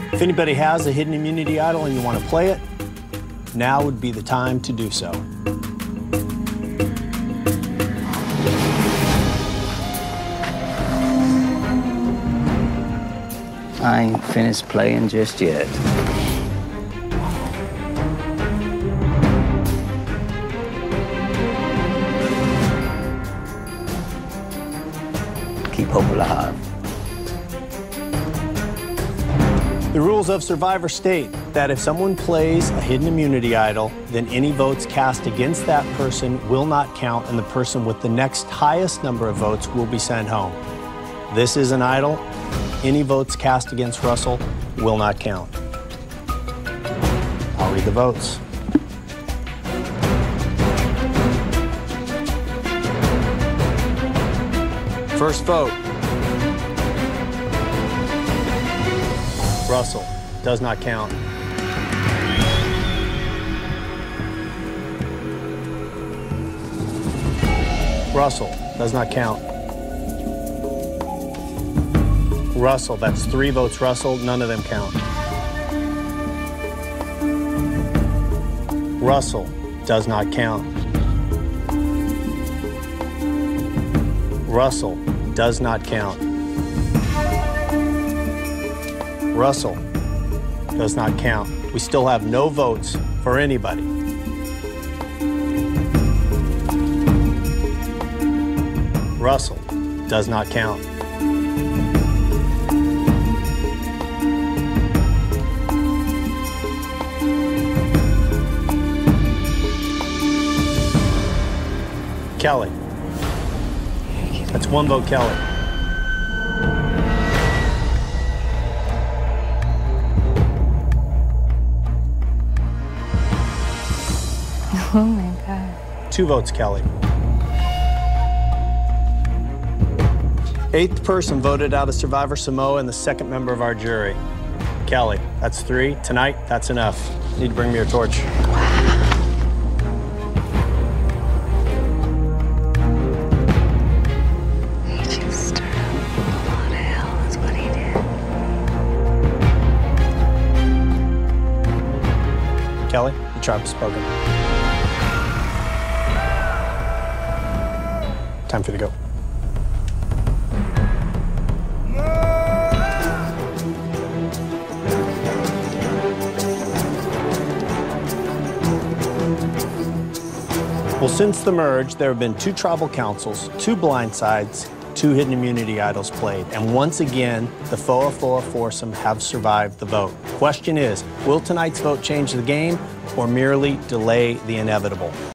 If anybody has a hidden immunity idol and you want to play it, now would be the time to do so. I ain't finished playing just yet. Keep hope alive. The rules of Survivor state that if someone plays a hidden immunity idol, then any votes cast against that person will not count, and the person with the next highest number of votes will be sent home. This is an idol. Any votes cast against Russell will not count. I'll read the votes. First vote. Russell, does not count. Russell, does not count. Russell, that's 3 votes Russell, none of them count. Russell, does not count. Russell, does not count. Russell, does not count. We still have no votes for anybody. Russell, does not count. Kelly. That's 1 vote, Kelly. Oh my God. 2 votes, Kelly. 8th person voted out of Survivor Samoa and the 2nd member of our jury. Kelly, that's 3. Tonight, that's enough. You need to bring me your torch. Kelly, the tribe has spoken. Time for you to go. Well, since the merge, there have been 2 tribal councils, 2 blindsides, 2 hidden immunity idols played. And once again, the Foa foursome have survived the vote. Question is, will tonight's vote change the game or merely delay the inevitable?